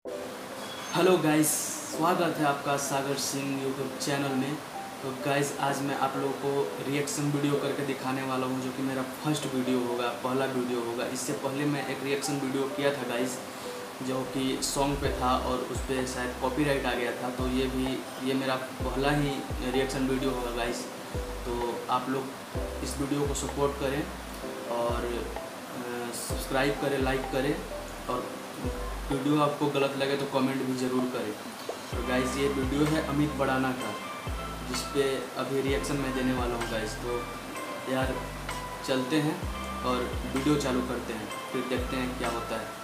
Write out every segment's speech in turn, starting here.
Hello guys, स्वागत है आपका सागर सिंह यूट्यूब चैनल में। तो गाइस, आज मैं आप लोगों को रिएक्शन वीडियो करके दिखाने वाला हूं, जो कि मेरा फर्स्ट वीडियो होगा, पहला वीडियो होगा। इससे पहले मैं एक रिएक्शन वीडियो किया था गाइस, जो कि सॉन्ग पे था और उस पर शायद कॉपीराइट आ गया था। तो ये मेरा पहला ही रिएक्शन वीडियो होगा गाइस। तो आप लोग इस वीडियो को सपोर्ट करें और सब्सक्राइब करें, लाइक करें, और वीडियो आपको गलत लगे तो कमेंट भी ज़रूर करें। तो गाइस, ये वीडियो है अमित बड़ाना का, जिस पे अभी रिएक्शन मैं देने वाला हूँ गाइस। तो यार चलते हैं और वीडियो चालू करते हैं, फिर देखते हैं क्या होता है।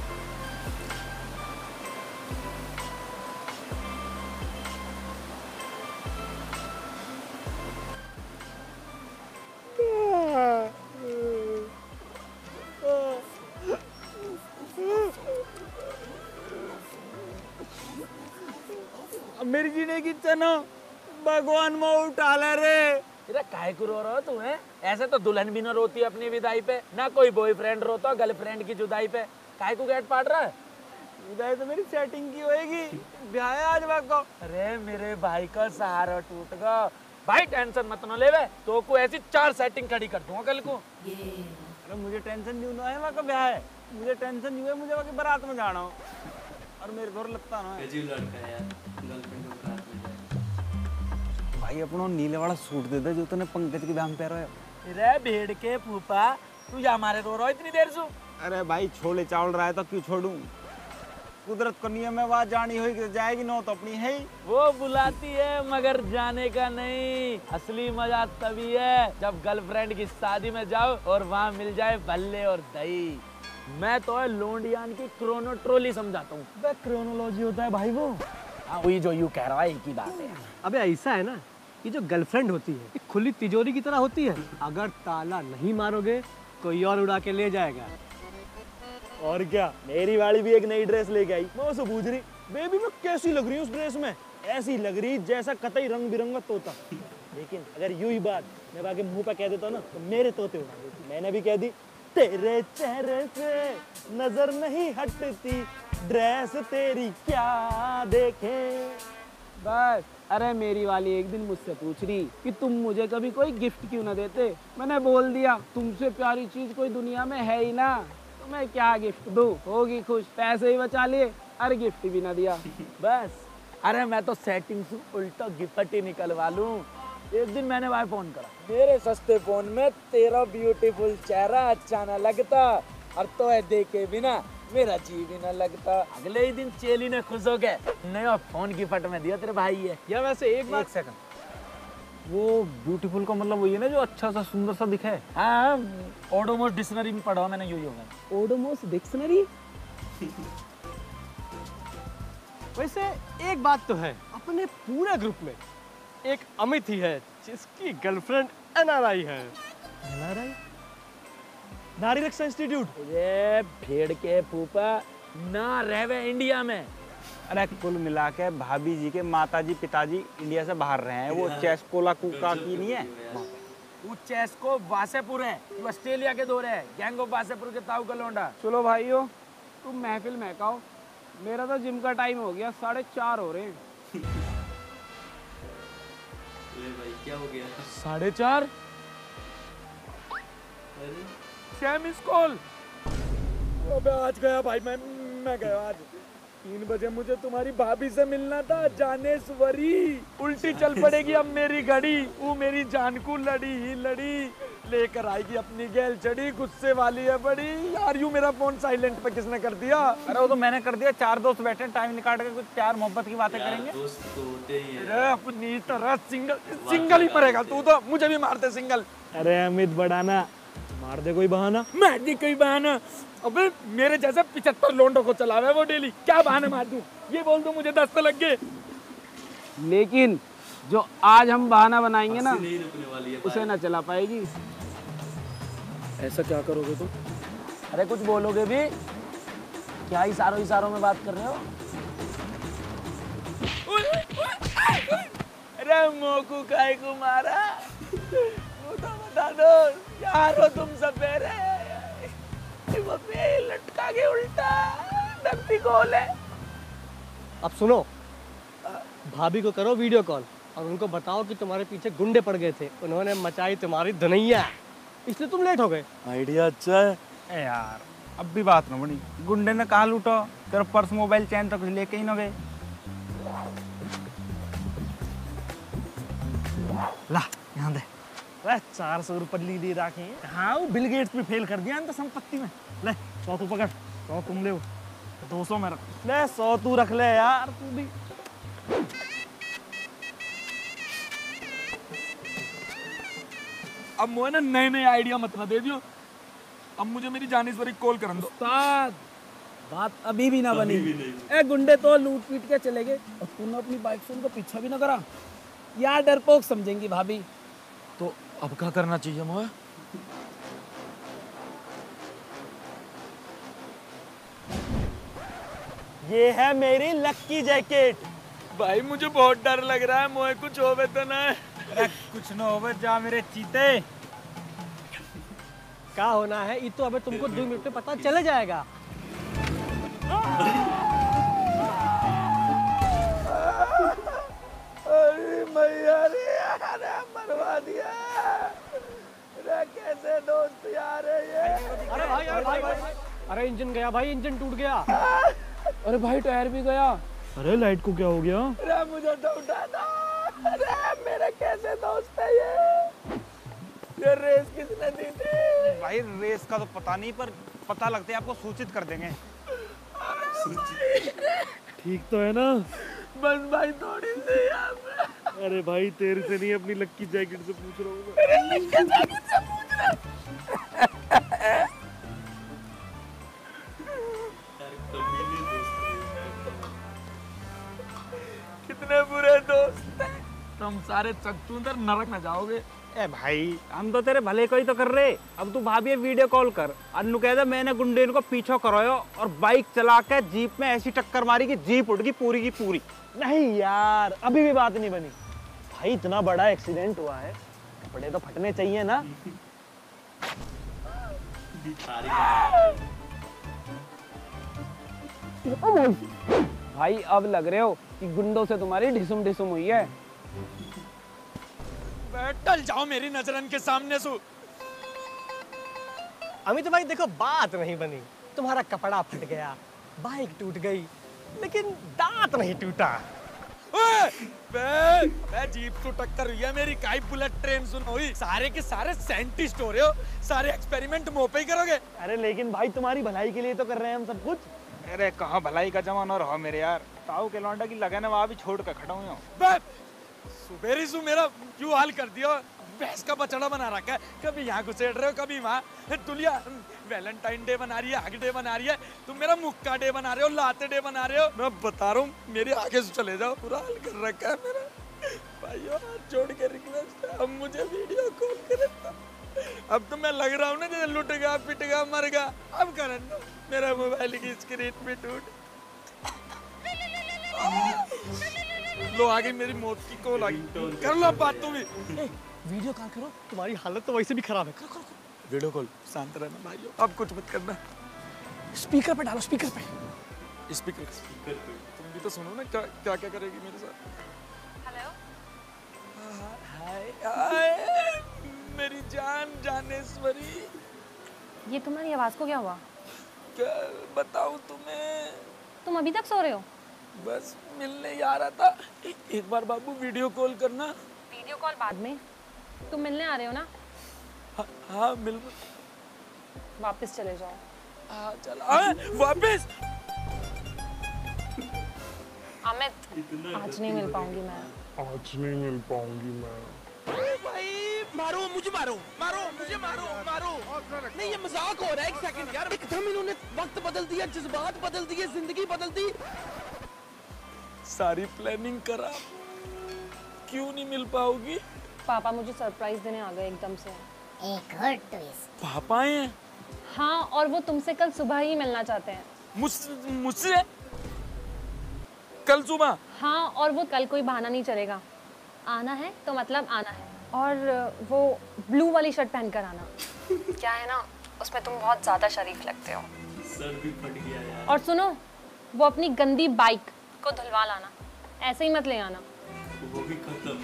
मेरी जीने की चनो भगवान में उठा ले रे। अरे काहे को रो रहा हो तू है? ऐसे तो दुल्हन भी ना रोती अपनी विदाई पे, ना कोई बॉयफ्रेंड रोता गर्लफ्रेंड की जुदाई पे। काहे को गेट पाड़ रहा है? विदाई तो मेरी सेटिंग की होएगी, ब्याह है आज बाको। अरे मेरे भाई का सहारा टूट गया। भाई टेंशन मत ना लेवे, तो को ऐसी 4 सेटिंग खड़ी कर दूंगा कल को। अरे मुझे टेंशन नहीं होना है, बाको ब्याह है। मुझे टेंशन नहीं है, मुझे बाकी बारात में जाना हो और मेरे घर लगता ना है। अजीब लड़का है यार, गर्लफ्रेंड को बारात में जाए। भाई अपनो नीले वाला सूट दे दे जो तूने पंकज के ब्याह में पहना है। अरे भेड़ के फूफा, तू जा मारे रो रहा हो इतनी देर से? अरे भाई छोले चावल रहा है तो क्यों छोड़ूं? कुदरत को नियम है, वहाँ जानी होगी तो जाएगी, नो तो अपनी है ही। वो बुलाती है मगर जाने का नहीं। असली मजा तभी है जब गर्लफ्रेंड की शादी में जाओ और वहाँ मिल जाए भल्ले और दही। मैं तो है लोंडियान की क्रोनो ट्रोली समझाता हूँ। क्रोनोलॉजी होता है भाई वो। हाँ वही जो यू कह रहा है, एक ही बात है। अबे ऐसा है ना, ये जो गर्लफ्रेंड होती है ये खुली तिजोरी की तरह होती है। अगर ताला नहीं मारोगे कोई और उड़ा के ले जाएगा। और क्या, मेरी वाली भी एक नई ड्रेस लेके आई। मैं उसे पूछ रही, बेबी मैं कैसी लग रही हूँ उस ड्रेस में? ऐसी लग रही जैसा कतई रंग बिरंगा तोता। लेकिन अगर यूं ही बात मैं आगे मुंह पे कह देता ना तो मेरे तोते उड़ा देती। मैंने भी कह दी, तेरे चेहरे से नजर नहीं हटती, ड्रेस तेरी क्या देखे। बस। अरे मेरी वाली एक दिन मुझसे पूछ रही कि तुम मुझे कभी कोई गिफ्ट क्यों ना देते। मैंने बोल दिया तुमसे प्यारी चीज कोई दुनिया में है ही ना, तो मैं क्या गिफ्ट दूं। होगी खुश, पैसे ही बचा लिए, अरे गिफ्ट भी ना दिया। बस। अरे मैं तो सेटिंग से उल्टा गिफ्ट ही निकलवा लूं। एक दिन मैंने भाई फोन करा, मेरे सस्ते फोन में तेरा ब्यूटीफुल चेहरा अच्छा ना लगता, और तो है देखे बिना मेरा जी भी ना लगता। अगले ही दिन चेली ने खुश हो गए, नया फोन गिफ्ट में दिया तेरे भाई है। या वैसे एक बात, सेकंड, वो ब्यूटीफुल का मतलब वही है ना जो अच्छा सा सुंदर सा दिखे। हाँ ओडोमोस डिक्शनरी में पढ़ा मैंने, यही होगा। ओडोमोस डिक्शनरी। वैसे एक बात तो है, अपने पूरे ग्रुप में एक अमित ही है जिसकी गर्लफ्रेंड एनआरआई है। एनआरआई? नारी रक्षा इंस्टीट्यूट। ये भेड़ के फूफा ना रहवे इंडिया में। अरे कुल मिला के भाभी जी के माताजी पिताजी इंडिया से बाहर रहे हैं। वो चेस्कोला कुका की नहीं है? वो चेस्को वासेपुर है, वो ऑस्ट्रेलिया के दौरे है। गैंग ऑफ वासेपुर के ताऊ का लौंडा। चलो भाइयों, तुम महफिल महकाओ, मेरा तो जिम का टाइम हो गया, 4:30 हो रहे हैं। अरे भाई क्या हो गया? 4:30? अरे सैम स्कूल। अबे आज गया भाई, मैं गया आज। 3 बजे मुझे तुम्हारी भाभी से मिलना था, जानेश्वरी। उल्टी चल पड़ेगी अब मेरी घड़ी। वो मेरी जान को लड़ी ही लड़ी, लेकर आएगी अपनी गैल चढ़ी, गुस्से वाली है बड़ी। यार यूं मेरा फोन साइलेंट पे किसने कर दिया? अरे वो तो मैंने कर दिया। 4 दोस्त बैठे टाइम निकाल के कुछ प्यार मोहब्बत की बातें यार, करेंगे। दोस्त तो होते ही हैं। अरे अपनी तरह सिंगल ही मरेगा तू तो, मुझे भी मारते सिंगल। अरे अमित बड़ाना, मार दे कोई बहाना। मार दी कोई बहाना? अबे मेरे जैसे 75 लोंडों को चलावे वो डेली, क्या बहाना मार दूं? ये बोल दूं मुझे 10 लग गए। लेकिन जो आज हम बहाना बनाएंगे ना, हंसी नहीं रुकने वाली है उसे ना चला पाएगी। ऐसा क्या करोगे तुम? अरे कुछ बोलोगे भी क्या? इशारों में बात कर रहे हो? अरे मोकू काय को मारा, वो तो बता दो यार। हो तुम सपेरे, लटका के उल्टा डब्बी खोले। अब सुनो, भाभी को करो वीडियो कॉल और उनको बताओ कि तुम्हारे पीछे गुंडे पड़ गए थे, उन्होंने मचाई तुम्हारी धुनैया, इसलिए तुम लेट हो गए। आइडिया अच्छा है। ए यार अब भी बात न बनी, गुंडे ने कहा लूटो, तेरा पर्स मोबाइल चैन तो कुछ लेके ही न गए। ला यहाँ दे। 400 रुपये ली राखे। हाँ वो बिल गेट्स भी फेल कर दिया तो संपत्ति में। ले 100 तू पकड़, 100 तुम ले, 200 में रख ले, 100 तू रख ले यार तू भी। अब मुझे ना नए नए आइडिया मत ना दे दियो। अब मुझे मेरी जानेश्वरी कॉल कर दो। उस्ताद बात अभी भी ना बनी। ए गुंडे तो लूट पीट के चले गए और तूने अपनी बाइक से उनको पीछा भी ना करा। यार डरपोक समझेंगी भाभी। तो अब क्या करना चाहिए मुझे? ये है मेरी लक्की जैकेट। भाई मुझे बहुत डर लग रहा है, मुझे कुछ होवे तो ना। कुछ न होवे, जा मेरे चीते। क्या होना है ये तो अबे तुमको 2 मिनट में पता चल जाएगा। अरे मैया रे, अरे मरवा दिया। अरे कैसे दोस्त यार है ये? अरे भाई, अरे भाई, अरे इंजन गया भाई, इंजन टूट गया। अरे भाई टायर भी गया। अरे लाइट को क्या हो गया? अरे मुझे तो उठा दो। अरे मेरे कैसे दोस्त है ये रेस किसने दी थी? भाई रेस का तो पता नहीं, पर पता लगते आपको सूचित कर देंगे। ठीक तो है ना? बस भाई थोड़ी सी यार। अरे भाई तेरे से नहीं, अपनी लक्की जैकेट से पूछ रहा हूँ। कितने बुरे दोस्त हैं। तुम सारे चकचूंदर नरक में जाओगे। ए भाई हम तो तेरे भले को ही तो कर रहे। अब तू भाभी वीडियो कॉल कर, अन्नू कह दे मैंने गुंडे को पीछा कराया और बाइक चला के जीप में ऐसी टक्कर मारी कि जीप उड़ गई पूरी की पूरी। नहीं यार अभी भी बात नहीं बनी। भाई इतना बड़ा एक्सीडेंट हुआ है, कपड़े तो फटने चाहिए ना। भाई अब लग रहे हो कि गुंडों से तुम्हारी ढिसुम ढिसुम हुई है। टल जाओ मेरी नजरन के सामने से। अमित भाई देखो बात नहीं बनी, तुम्हारा कपड़ा फट गया, बाइक टूट गई, लेकिन दांत नहीं टूटा। मैं जीप तो टक्कर हुई है मेरी, काई बुलेट ट्रेन सुन हुई। सारे के सारे साइंटिस्ट हो रहे हो, सारे एक्सपेरिमेंट मुंह पे ही करोगे। अरे लेकिन भाई तुम्हारी भलाई के लिए तो कर रहे हैं हम सब कुछ। अरे कहाँ भलाई का जमाना रहा मेरे यार, ताऊ के लौंडा की लगन है वहाँ भी छोड़ कर खड़ा हूँ। सुबेरी सु मेरा क्यों हाल कर दिया, भैंस का बछड़ा बना रखा है। कभी यहाँ घुसेड़ रहे हो, कभी वहाँ। तुलिया वैलेंटाइन डे बना रही है, हग डे बना रही है, तुम मेरा मुक्का डे बना रहे हो, लाते डे बना रहे हो। मैं बता रहा हूँ मेरे आगे से चले जाओ, पूरा हाल कर रखा है मेरा। भाइयों हाथ जोड़ के रिक्वेस्ट है, अब मुझे वीडियो कॉल करे। अब तो मैं लग रहा हूँ ना जैसे लुट गया, पिट गया, मर गया। अब करन दो, मेरा मोबाइल की स्क्रीन भी टूट। लो आ गई मेरी मौत की कॉल, आ गई। कर लो बात तुम भी। वीडियो कॉल करो, तुम्हारी हालत तो वैसे भी खराब है। करो करो करो। Video call. शांत रहना भाइयों, अब कुछ मत करना। स्पीकर पे डालो, स्पीकर पे। स्पीकर पे तुम भी तो सुनो ना, क्या क्या क्या करेगी मेरे साथ। हेलो हाय हाय मेरी जान जानेश्वरी। ये तुम्हारी आवाज़ को क्या हुआ? क्या बताऊं तुम्हें, तुम अभी तक सो रहे हो? बस मिलने ही आ रहा था। एक बार बाबू वीडियो कॉल करना। वीडियो कॉल बाद में, तुम मिलने आ रहे हो ना? हाँ मिल। वापस चले जाओ। हाँ चला वापस। अमित आज नहीं मिल पाऊंगी मैं। आज नहीं मिल पाऊंगी मैं। भाई मारो मुझे, मारो मारो मुझे, मारो मारो। नहीं ये मजाक हो रहा है, एक सेकंड यार। एकदम इन्होंने वक्त बदल दिया, जज्बात बदल दिए, जिंदगी बदल दी। सारी प्लानिंग करा, क्यों नहीं मिल पाओगी? पापा मुझे सरप्राइज देने आ गए एकदम से। एक और ट्विस्ट। पापा हैं? हाँ और वो तुमसे कल सुबह ही मिलना चाहते हैं। मुझसे कल सुबह? हाँ और वो कल कोई बहाना नहीं चलेगा, आना है तो मतलब आना है। और वो ब्लू वाली शर्ट पहन कर आना। क्या है ना, उसमें तुम बहुत ज्यादा शरीफ लगते हो। सर भी फट गया यार। और सुनो, वो अपनी गंदी बाइक को धुलवा लाना, ऐसे ही मत ले आना। वो भी खत्म।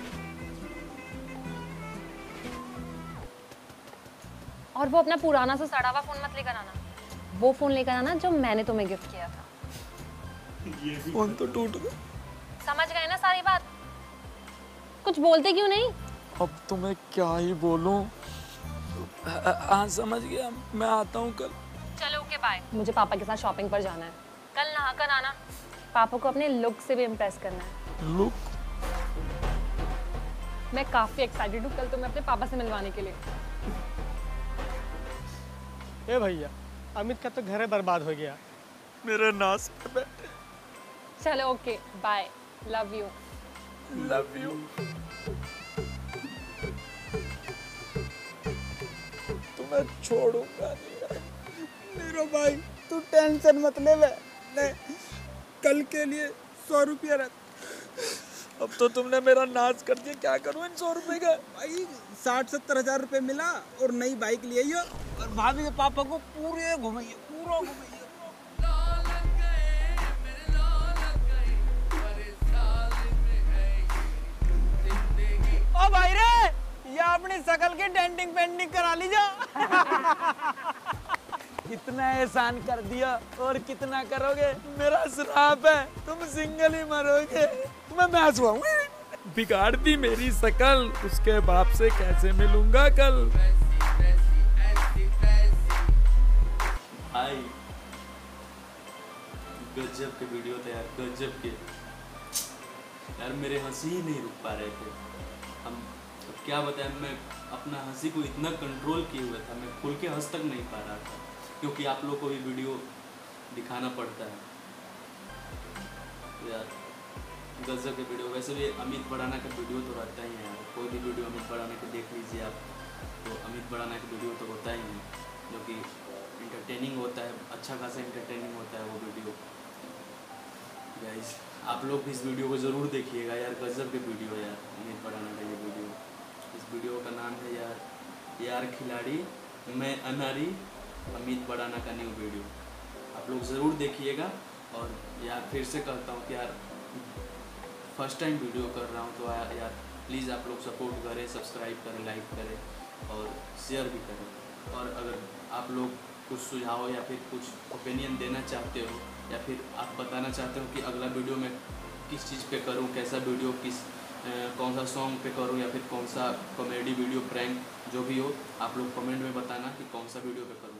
और वो अपना पुराना सा सड़ा हुआ फोन मत लेकर आना, वो फोन लेकर आना जो मैंने तुम्हें गिफ्ट किया था। फोन तो टूट गया। समझ गए ना सारी बात? कुछ बोलते क्यों नहीं? अब तो मैं क्या ही बोलूं। हाँ समझ गया, मैं आता हूँ कल। चलो ओके बाय। मुझे पापा के साथ शॉपिंग पर जाना है, कल नहा कर आना। पापा को अपने लुक से भी इम्प्रेस करना है। लुक? मैं काफी एक्साइटेड हूँ कल तुम्हें अपने पापा से मिलवाने के लिए। ए भैया, अमित का तो घर बर्बाद हो गया। मेरे नास पे बैठे। चलो okay bye, love you. Love you. तुम्हें छोड़ूंगा नहीं। मेरा भाई तू टेंशन मत ले, मैं कल के लिए 100 रुपया रख। अब तो तुमने मेरा नाश कर दिया, क्या करूं इन 100 रुपए का? भाई 60-70 हजार रुपए मिला और नई बाइक ले आइयो और भाभी के पापा को पूरे घुमाइए, पूरा घुमाइए। ओ भाई रे, ये अपनी शकल की डेंटिंग पेंटिंग करा लीजिए। कितना एहसान कर दिया और कितना करोगे? मेरा श्राप है, तुम सिंगल ही मरोगे। मैं मैच हुआ बिगाड़ दी मेरी शकल, उसके बाप से कैसे मिलूंगा कल? भाई गजब के वीडियो थे यार, गजब के यार। मेरे हंसी ही नहीं रुक पा रहे थे। हम अब क्या बताएं, मैं अपना हंसी को इतना कंट्रोल किए हुए था, मैं खुल के हंस तक नहीं पा रहा था, क्योंकि आप लोग को भी वीडियो दिखाना पड़ता है यार। गजब के वीडियो। वैसे भी अमित भड़ाना का वीडियो तो रहता ही है यार, कोई भी वीडियो अमित भड़ाना के देख लीजिए आप, तो अमित भड़ाना का वीडियो तो होता ही है, जो कि इंटरटेनिंग होता है, अच्छा खासा इंटरटेनिंग होता है वो वीडियो। गाइस आप लोग भी इस वीडियो को ज़रूर देखिएगा यार, गजब के वीडियो है यार अमित भड़ाना का ये वीडियो। इस वीडियो का नाम है यार खिलाड़ी मैं अनारी, अमित भड़ाना का न्यू वीडियो। आप लोग ज़रूर देखिएगा। और यार फिर से कहता हूँ कि यार फर्स्ट टाइम वीडियो कर रहा हूँ, तो यार प्लीज़ आप लोग सपोर्ट करें, सब्सक्राइब करें, लाइक करें और शेयर भी करें। और अगर आप लोग कुछ सुझाव या फिर कुछ ओपिनियन देना चाहते हो, या फिर आप बताना चाहते हो कि अगला वीडियो में किस चीज़ पे करूं, कैसा वीडियो, कौन सा सॉन्ग पे करूं, या फिर कौन सा कॉमेडी वीडियो, प्रैंक, जो भी हो, आप लोग कमेंट में बताना कि कौन सा वीडियो पे करूं।